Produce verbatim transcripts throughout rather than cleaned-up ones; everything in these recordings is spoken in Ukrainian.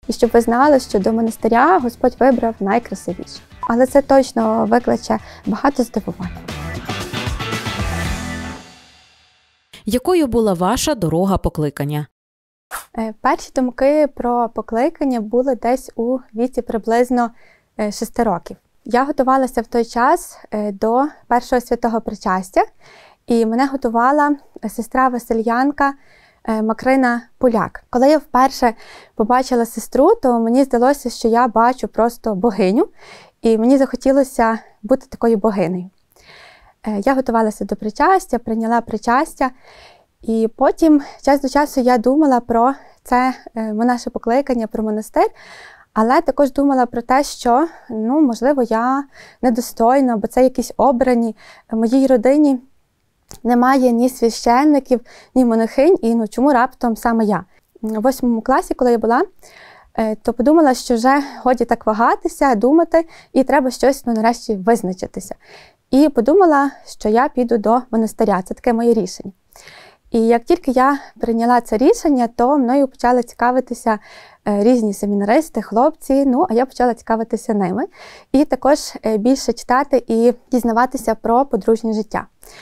і щоб ви знали, що до монастиря Господь вибрав найкрасивіше. Але це точно викличе багато здивувань. Якою була ваша дорога покликання? Перші думки про покликання були десь у віці приблизно шести років. Я готувалася в той час до першого святого причастя, і мене готувала сестра васильянка Макрина Поляк. Коли я вперше побачила сестру, то мені здалося, що я бачу просто богиню, і мені захотілося бути такою богинею. Я готувалася до причастя, прийняла причастя, і потім час до часу я думала про це наше покликання, про монастир, але також думала про те, що, ну, можливо, я недостойна, бо це якісь обрані. В моїй родині немає ні священників, ні монахинь, і ну, чому раптом саме я? У восьмому класі, коли я була, то подумала, що вже годі так вагатися, думати, і треба щось, ну, нарешті, визначитися. І подумала, що я піду до монастиря. Це таке моє рішення. І як тільки я прийняла це рішення, то мною почали цікавитися різні семінаристи, хлопці, ну, а я почала цікавитися ними. І також більше читати і дізнаватися про подружнє життя.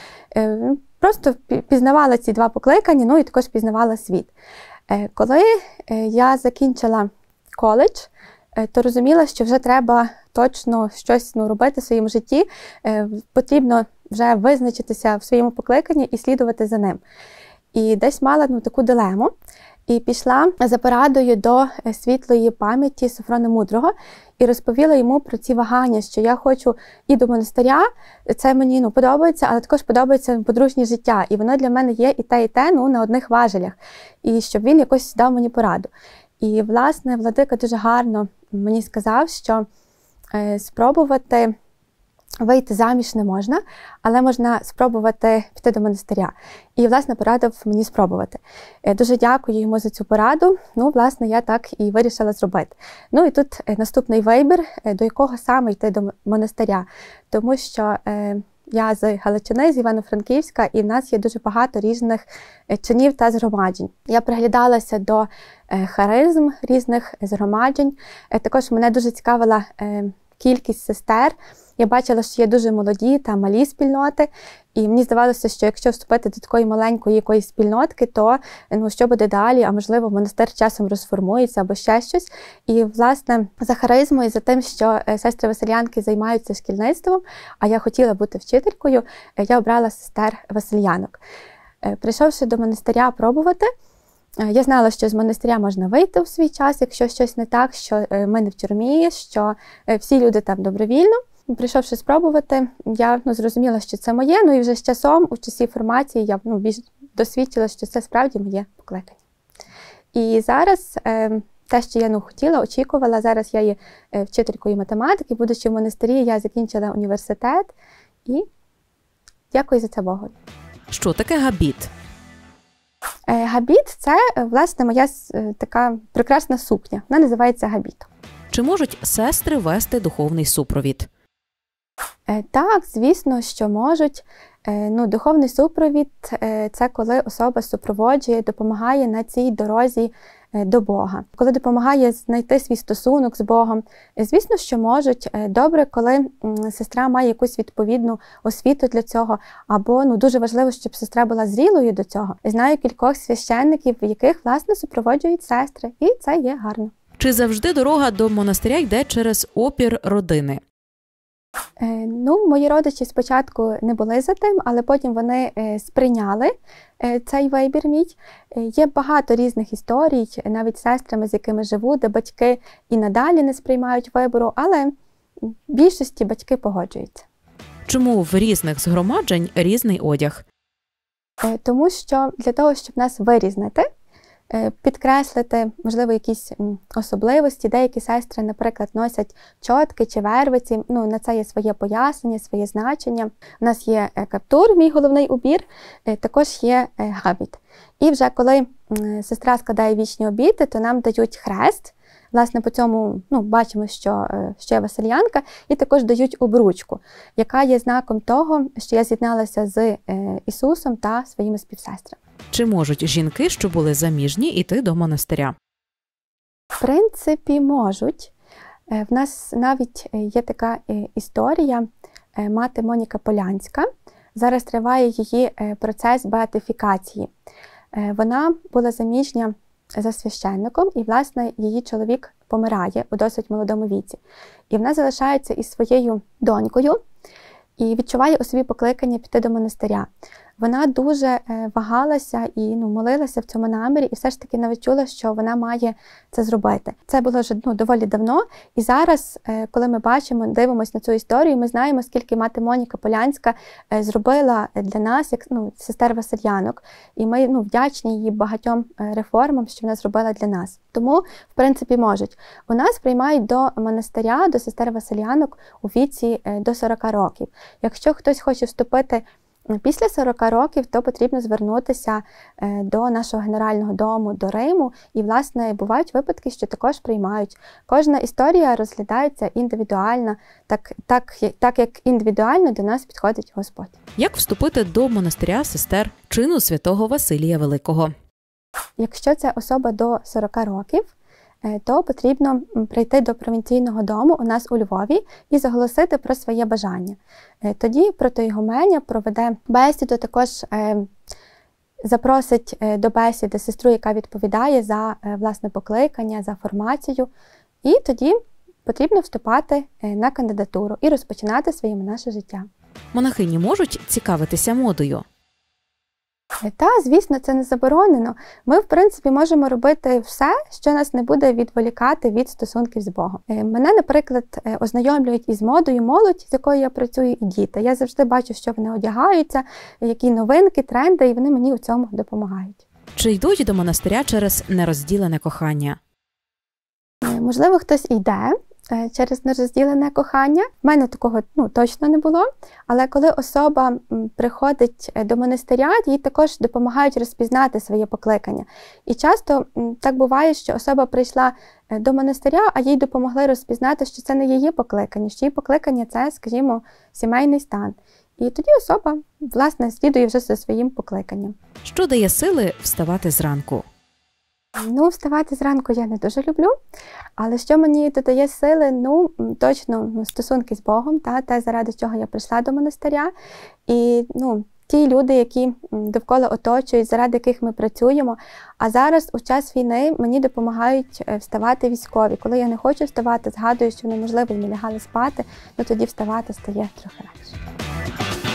Просто пізнавала ці два покликання, ну і також пізнавала світ. Коли я закінчила коледж, то розуміла, що вже треба точно щось, ну, робити в своєму житті, потрібно вже визначитися в своєму покликанні і слідувати за ним. І десь мала, ну, таку дилему, і пішла за порадою до світлої пам'яті Софрона Мудрого і розповіла йому про ці вагання, що я хочу і до монастиря, це мені, ну, подобається, але також подобається подружнє життя, і воно для мене є і те, і те, ну, на одних важелях, і щоб він якось дав мені пораду. І, власне, владика дуже гарно мені сказав, що е, спробувати вийти заміж не можна, але можна спробувати піти до монастиря. І, власне, порадив мені спробувати. Е, дуже дякую йому за цю пораду. Ну, власне, я так і вирішила зробити. Ну, і тут е, наступний вибір, е, до якого саме йти до монастиря. Тому що е, я з Галичини, з Івано-Франківська, і в нас є дуже багато різних чинів та згромаджень. Я приглядалася до харизм різних згромаджень. Також мене дуже цікавила кількість сестер. Я бачила, що є дуже молоді та малі спільноти, і мені здавалося, що якщо вступити до такої маленької якоїсь спільнотки, то, ну, що буде далі, а можливо монастир часом розформується або ще щось. І, власне, за харизмою, за тим, що сестри васильянки займаються шкільництвом, а я хотіла бути вчителькою, я обрала сестер васильянок. Прийшовши до монастиря пробувати, я знала, що з монастиря можна вийти у свій час, якщо щось не так, що ми не в тюрмі, що всі люди там добровільно. Прийшовши спробувати, я, ну, зрозуміла, що це моє, ну і вже з часом, у часі формації, я, ну, більш досвідчила, що це справді моє покликання. І зараз е, те, що я, ну, хотіла, очікувала, зараз я є вчителькою математики, будучи в монастирі, я закінчила університет, і дякую за це Богу. Що таке габіт? Е, габіт – це, власне, моя е, така прекрасна сукня, вона називається габітом. Чи можуть сестри вести духовний супровід? Так, звісно, що можуть. Ну, духовний супровід – це коли особа супроводжує, допомагає на цій дорозі до Бога. Коли допомагає знайти свій стосунок з Богом. Звісно, що можуть. Добре, коли сестра має якусь відповідну освіту для цього, або, ну, дуже важливо, щоб сестра була зрілою до цього. Знаю кількох священників, яких, власне, супроводжують сестри, і це є гарно. Чи завжди дорога до монастиря йде через опір родини? Ну, мої родичі спочатку не були за тим, але потім вони сприйняли цей вибір мій. Є багато різних історій, навіть з сестрами, з якими живу, де батьки і надалі не сприймають вибору, але в більшості батьки погоджуються. Чому в різних згромаджень різний одяг? Тому що для того, щоб нас вирізнити, підкреслити, можливо, якісь особливості. Деякі сестри, наприклад, носять чотки чи вервиці. Ну, на це є своє пояснення, своє значення. У нас є каптур, мій головний убір, також є габіт. І вже коли сестра складає вічні обіти, то нам дають хрест. Власне, по цьому, ну, бачимо, що, що я васильянка, і також дають обручку, яка є знаком того, що я з'єдналася з Ісусом та своїми співсестрами. Чи можуть жінки, що були заміжні, йти до монастиря? В принципі, можуть. В нас навіть є така історія, мати Моніка Полянська. Зараз триває її процес беатифікації. Вона була заміжня за священником, і, власне, її чоловік помирає у досить молодому віці. І вона залишається із своєю донькою і відчуває у собі покликання піти до монастиря. Вона дуже вагалася і ну, молилася в цьому намірі, і все ж таки навіть чула, що вона має це зробити. Це було вже ну, доволі давно, і зараз, коли ми бачимо, дивимося на цю історію, ми знаємо, скільки мати Моніка Полянська зробила для нас, як ну, сестер Васильянок, і ми ну, вдячні їй багатьом реформам, що вона зробила для нас. Тому, в принципі, можуть. У нас приймають до монастиря, до сестер Васильянок у віці до сорока років. Якщо хтось хоче вступити після сорока років, то потрібно звернутися до нашого генерального дому, до Риму, і, власне, бувають випадки, що також приймають. Кожна історія розглядається індивідуально, так, так, так як індивідуально до нас підходить Господь. Як вступити до монастиря сестер чину святого Василія Великого? Якщо це особа до сорока років, то потрібно прийти до провінційного дому у нас у Львові і заголосити про своє бажання. Тоді протоігуменя проведе бесіду, також запросить до бесіди сестру, яка відповідає за власне покликання, за формацію. І тоді потрібно вступати на кандидатуру і розпочинати своє монаше життя. Монахині можуть цікавитися модою? Та, звісно, це не заборонено. Ми, в принципі, можемо робити все, що нас не буде відволікати від стосунків з Богом. Мене, наприклад, ознайомлюють із модою молодь, з якою я працюю, і діти. Я завжди бачу, що вони одягаються, які новинки, тренди, і вони мені у цьому допомагають. Чи йдуть до монастиря через нерозділене кохання? Можливо, хтось йде через нерозділене кохання. У мене такого ну, точно не було. Але коли особа приходить до монастиря, їй також допомагають розпізнати своє покликання. І часто так буває, що особа прийшла до монастиря, а їй допомогли розпізнати, що це не її покликання, що її покликання – це, скажімо, сімейний стан. І тоді особа, власне, слідує вже за своїм покликанням. Що дає сили вставати зранку? Ну, вставати зранку я не дуже люблю, але що мені додає сили, ну, точно стосунки з Богом, та, те, заради чого я прийшла до монастиря. І, ну, ті люди, які довкола оточують, заради яких ми працюємо. А зараз, у час війни, мені допомагають вставати військові. Коли я не хочу вставати, згадую, що неможливо, і не лягали спати, ну тоді вставати стає трохи радше.